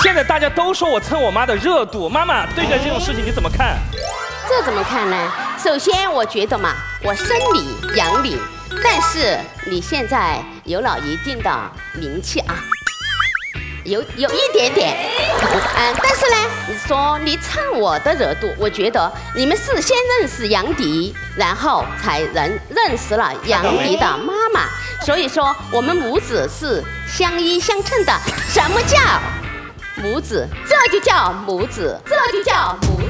现在大家都说我蹭我妈的热度，妈妈对待这种事情你怎么看？ 这怎么看呢？首先，我觉得嘛，我生你养你，但是你现在有了一定的名气啊，有一点点，但是呢，你说你蹭我的热度，我觉得你们是先认识杨迪，然后才认识了杨迪的妈妈，所以说我们母子是相依相称的。什么叫母子？这就叫母子，这就叫母子。